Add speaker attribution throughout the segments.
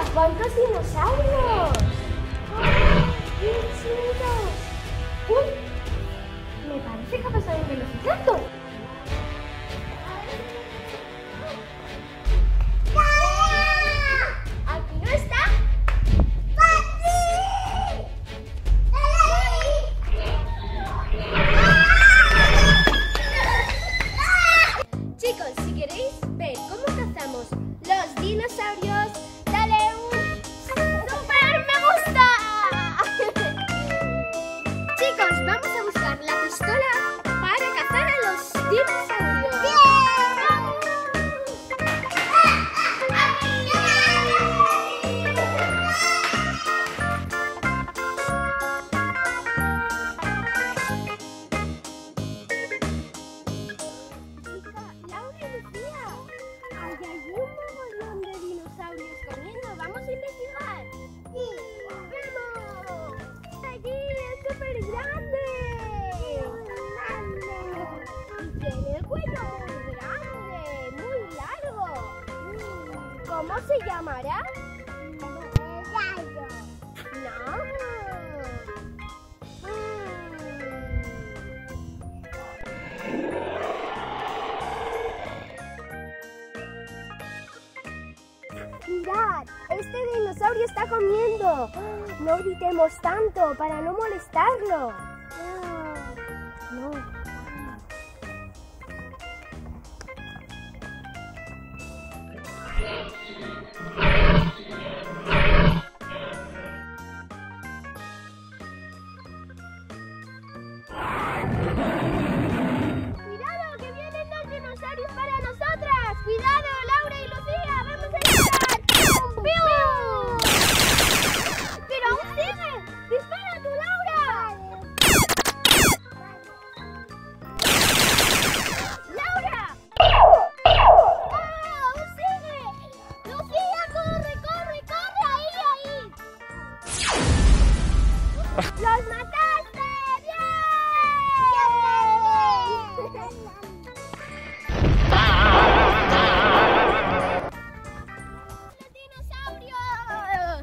Speaker 1: ¡Cuántos dinosaurios! ¡Oh, ¡qué chido! ¡Uy! Me parece que ha pasado un velociraptor. ¡Aquí no está! Chicos, si queréis ver cómo cazamos los dinosaurios, dale un super me gusta. Chicos, vamos a buscar la pistola para cazar a los dinosaurios. ¿Cómo se llamará? Gallo. No. Mirad, este dinosaurio está comiendo. No gritemos tanto para no molestarlo. No. ¡Cuidado, que vienen los dinosaurios para nosotras! ¡Cuidado, Laura y Lucía! ¡Vamos a disparar! ¡Pium, pium! ¡Pero aún sigue! ¡Dispara tú, Laura! ¡Laura! ¡Oh, aún sigue! ¡Lucía, corre, corre, corre! ¡Ahí, ahí! ¡Los mataste! ¡Los dinosaurios!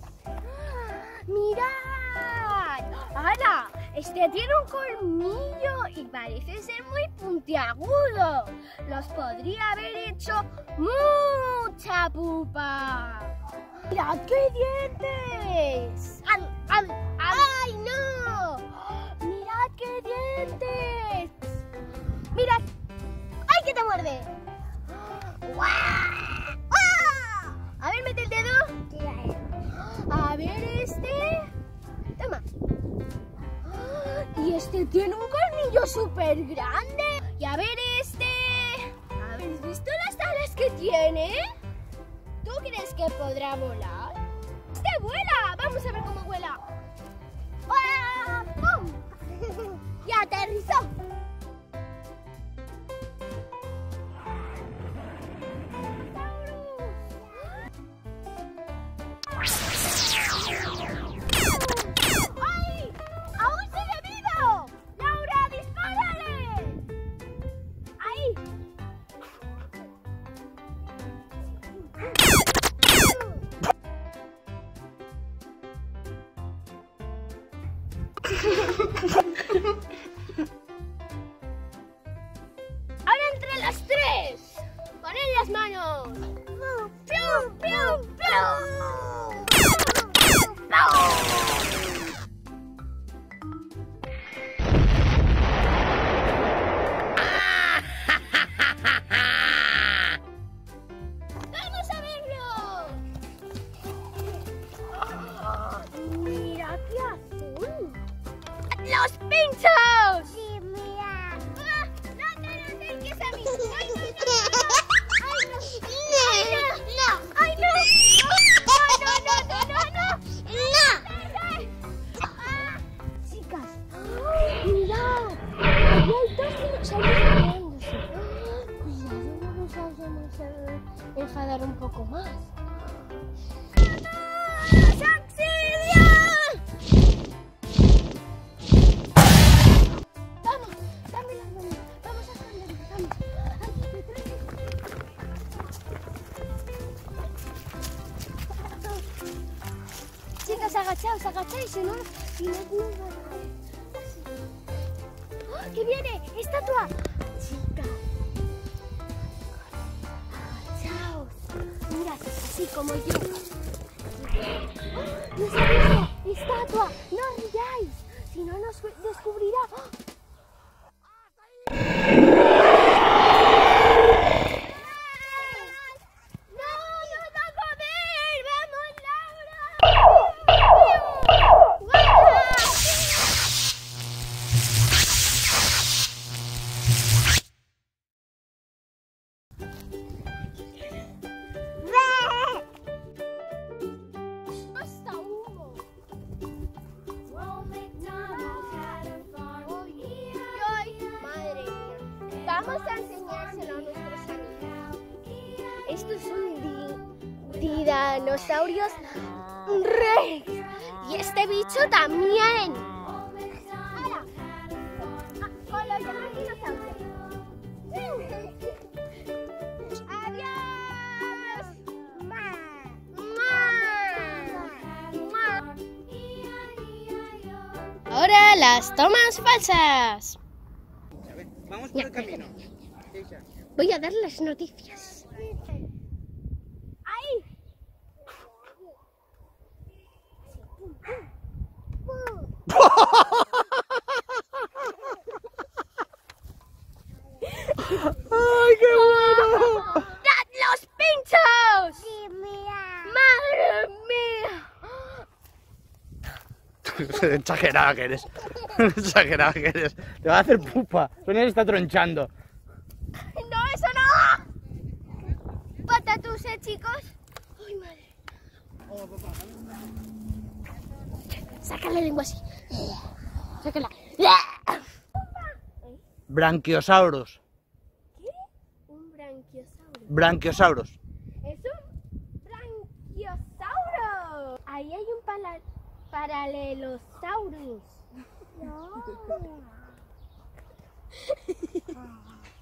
Speaker 1: ¡Mirad! ¡Hala! Este tiene un colmillo y parece ser muy puntiagudo. Los podría haber hecho mucha pupa. ¡Mirad qué dientes! ¡Ay, no! ¡Mirad qué dientes! ¡Mirad! ¡Ay, que te muerde! A ver, mete el dedo. A ver este. Toma. Y este tiene un colmillo súper grande. Y a ver este. ¿Habéis visto las alas que tiene? ¿Tú crees que podrá volar? ¡Este vuela! Vamos a ver cómo vuela. ¡Pum! ¡Y aterrizó! ¡Ay! ¡Aún sigue vivo! ¡Laura, dispárale! ¡Ahí! Ahora entre las tres. Poned las manos. ¡Pium, pium, pium! ¡Vamos a verlo! ¡Mira qué azul! ¡Los pinchos! Sí, mira. ¡No te acerques a mí! ¡Ay, no! ¡Ay, no! Chicas, mirad, ahí hay dos dinosaurios peleándose. Cuidado, no nos vayamos a enfadar un poco más. ¡Auxilio! agachaos, agachaos, si no nos van a ver. ¡Oh, que viene! ¡Estatua! Chica. Agachaos. Mira, así como yo. ¡Oh, nos ha visto! ¡Estatua! ¡No os riáis! Si no nos descubrirá. ¡Oh! Vamos a enseñárselo a nuestros amigos. Estos son tiranosaurios rex. Y este bicho también. Ahora, con los demás dinosaurios. Adiós. Ahora las tomas falsas.
Speaker 2: Vamos por el camino.
Speaker 1: Voy a dar las noticias. ¡Ahí!
Speaker 2: ¡Ay, qué bueno!
Speaker 1: ¡Dad los pinchos! Sí, mira. ¡Madre mía!
Speaker 2: Exagerada que eres. Exagerada que eres. Te va a hacer pupa. Sonia se está tronchando.
Speaker 1: ¡No, eso no! Patatus, chicos. ¡Ay, madre! Saca la lengua así. Sácala.
Speaker 2: Branquiosaurus.
Speaker 1: ¿Qué? Un branquiosauro.
Speaker 2: Branquiosaurus.
Speaker 1: Es un branquiosauro. Ahí hay un paralelosaurus. No.